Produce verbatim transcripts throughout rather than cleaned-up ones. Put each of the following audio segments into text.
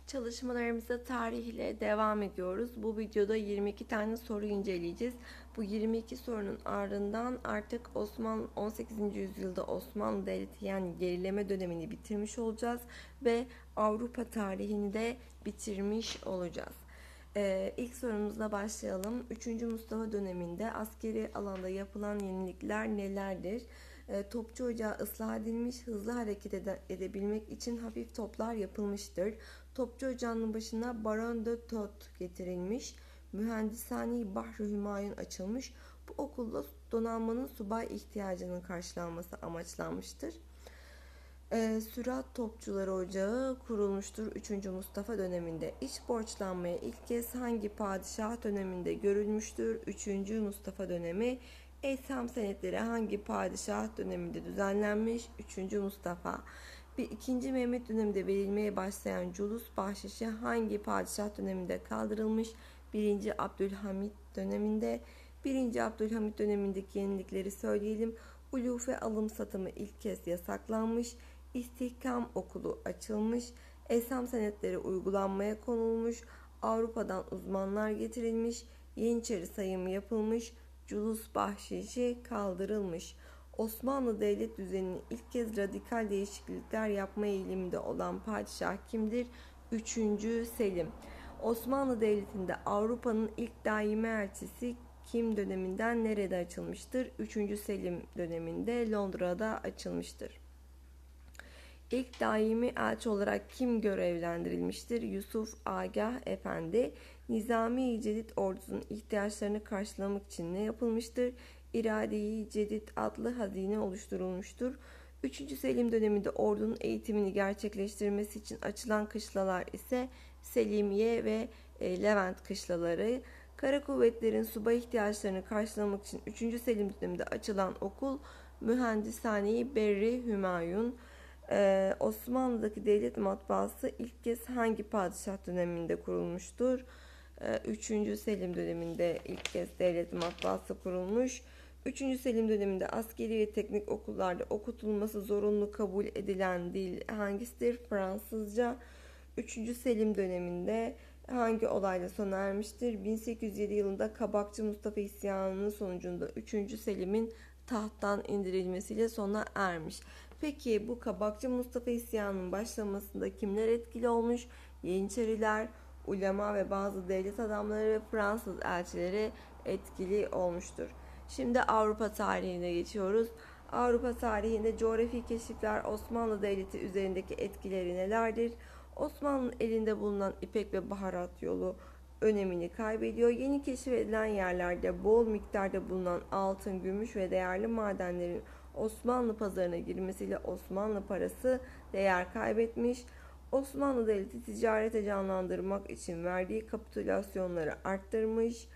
Çalışmalarımıza tarih ile devam ediyoruz. Bu videoda yirmi iki tane soru inceleyeceğiz. Bu yirmi iki sorunun ardından artık Osmanlı on sekizinci yüzyılda Osmanlı Devleti yani gerileme dönemini bitirmiş olacağız ve Avrupa tarihini de bitirmiş olacağız. Ee, ilk sorumuzla başlayalım. üçüncü Mustafa döneminde askeri alanda yapılan yenilikler nelerdir? E, topçu ocağı ıslah edilmiş, hızlı hareket ede- edebilmek için hafif toplar yapılmıştır. Topçu ocağının başına Baron de Tot getirilmiş, mühendishane Bahri Hümayun açılmış. Bu okulda donanmanın subay ihtiyacının karşılanması amaçlanmıştır. E, Sürat Topçuları Ocağı kurulmuştur üçüncü Mustafa döneminde. İç borçlanmaya ilk kez hangi padişah döneminde görülmüştür? üçüncü Mustafa dönemi. Esham senetleri hangi padişah döneminde düzenlenmiş? üçüncü Mustafa. Bir ikinci Mehmet döneminde verilmeye başlayan culus bahşişi hangi padişah döneminde kaldırılmış? birinci Abdülhamit döneminde. birinci Abdülhamit dönemindeki yenilikleri söyleyelim. Ulufe alım satımı ilk kez yasaklanmış. İstihkam okulu açılmış. Esham senetleri uygulanmaya konulmuş. Avrupa'dan uzmanlar getirilmiş. Yeniçeri sayımı yapılmış. Culus bahşişi kaldırılmış. Osmanlı devlet düzeninin ilk kez radikal değişiklikler yapma eğiliminde olan padişah kimdir? üçüncü Selim. Osmanlı Devleti'nde Avrupa'nın ilk daimi elçisi kim döneminden nerede açılmıştır? üçüncü Selim döneminde Londra'da açılmıştır. İlk daimi elçi olarak kim görevlendirilmiştir? Yusuf Agah Efendi. Nizami-i Cedid ordusunun ihtiyaçlarını karşılamak için ne yapılmıştır? İrade-i Cedid adlı hazine oluşturulmuştur. üçüncü Selim döneminde ordunun eğitimini gerçekleştirmesi için açılan kışlalar ise Selimiye ve Levent kışlaları. Kara kuvvetlerin subay ihtiyaçlarını karşılamak için üçüncü Selim döneminde açılan okul Mühendishane-i Berri Hümayun. Ee, Osmanlı'daki devlet matbaası ilk kez hangi padişah döneminde kurulmuştur? Ee, üçüncü Selim döneminde ilk kez devlet matbaası kurulmuş. üçüncü Selim döneminde askeri ve teknik okullarda okutulması zorunlu kabul edilen dil hangisidir? Fransızca. üçüncü Selim döneminde hangi olayla sona ermiştir? bin sekiz yüz yedi yılında Kabakçı Mustafa isyanının sonucunda üçüncü Selim'in tahttan indirilmesiyle sona ermiş. Peki bu Kabakçı Mustafa isyanının başlamasında kimler etkili olmuş? Yeniçeriler, ulema ve bazı devlet adamları ve Fransız elçileri etkili olmuştur. Şimdi Avrupa tarihine geçiyoruz. Avrupa tarihinde coğrafi keşifler Osmanlı Devleti üzerindeki etkileri nelerdir? Osmanlı'nın elinde bulunan İpek ve baharat yolu önemini kaybediyor. Yeni keşfedilen yerlerde bol miktarda bulunan altın, gümüş ve değerli madenlerin Osmanlı pazarına girmesiyle Osmanlı parası değer kaybetmiş. Osmanlı Devleti ticarete canlandırmak için verdiği kapitülasyonları arttırmış.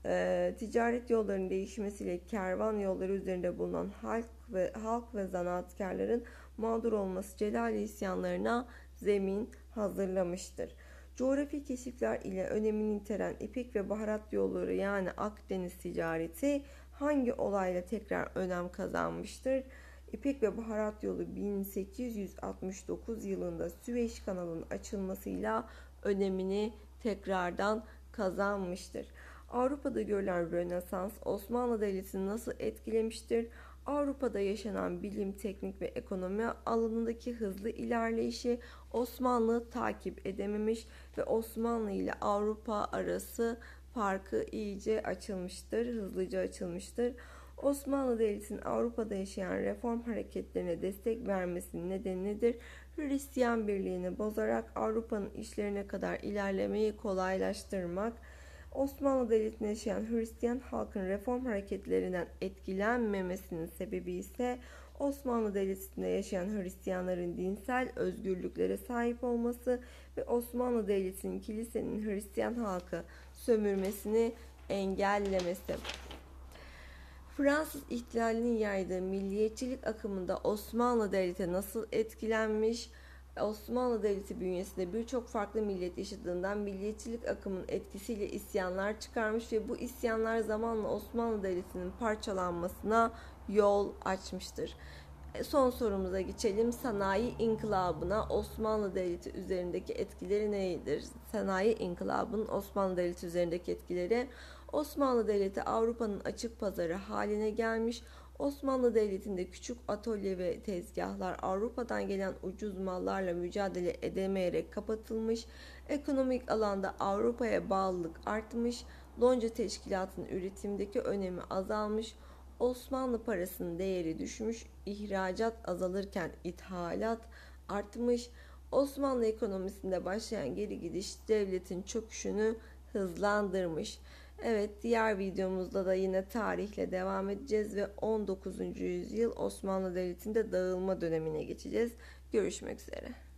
E, ticaret yollarının değişmesiyle kervan yolları üzerinde bulunan halk ve halk ve zanaatkarların mağdur olması Celali isyanlarına zemin hazırlamıştır. Coğrafi keşifler ile önemini yiteren İpek ve baharat yolları yani Akdeniz ticareti hangi olayla tekrar önem kazanmıştır? İpek ve baharat yolu bin sekiz yüz altmış dokuz yılında Süveyş kanalının açılmasıyla önemini tekrardan kazanmıştır. Avrupa'da görülen Rönesans Osmanlı Devleti'ni nasıl etkilemiştir? Avrupa'da yaşanan bilim, teknik ve ekonomi alanındaki hızlı ilerleyişi Osmanlı takip edememiş ve Osmanlı ile Avrupa arası farkı iyice açılmıştır, hızlıca açılmıştır. Osmanlı Devleti'nin Avrupa'da yaşayan reform hareketlerine destek vermesinin nedeni nedir? Hristiyan birliğini bozarak Avrupa'nın işlerine kadar ilerlemeyi kolaylaştırmak. Osmanlı Devleti'nde yaşayan Hristiyan halkın reform hareketlerinden etkilenmemesinin sebebi ise Osmanlı Devleti'nde yaşayan Hristiyanların dinsel özgürlüklere sahip olması ve Osmanlı Devleti'nin kilisenin Hristiyan halkı sömürmesini engellemesi. Fransız ihtilalinin yaydığı milliyetçilik akımında Osmanlı Devleti nasıl etkilenmiş? Osmanlı Devleti bünyesinde birçok farklı millet yaşadığından milliyetçilik akımının etkisiyle isyanlar çıkarmış ve bu isyanlar zamanla Osmanlı Devleti'nin parçalanmasına yol açmıştır. Son sorumuza geçelim. Sanayi İnkılabı'na Osmanlı Devleti üzerindeki etkileri neydir? Sanayi İnkılabı'nın Osmanlı Devleti üzerindeki etkileri: Osmanlı Devleti Avrupa'nın açık pazarı haline gelmiş. Osmanlı Devleti'nde küçük atölye ve tezgahlar Avrupa'dan gelen ucuz mallarla mücadele edemeyerek kapatılmış. Ekonomik alanda Avrupa'ya bağlılık artmış. Lonca teşkilatının üretimdeki önemi azalmış. Osmanlı parasının değeri düşmüş, ihracat azalırken ithalat artmış. Osmanlı ekonomisinde başlayan geri gidiş devletin çöküşünü hızlandırmış. Evet, diğer videomuzda da yine tarihle devam edeceğiz ve on dokuzuncu yüzyıl Osmanlı Devleti'nde dağılma dönemine geçeceğiz. Görüşmek üzere.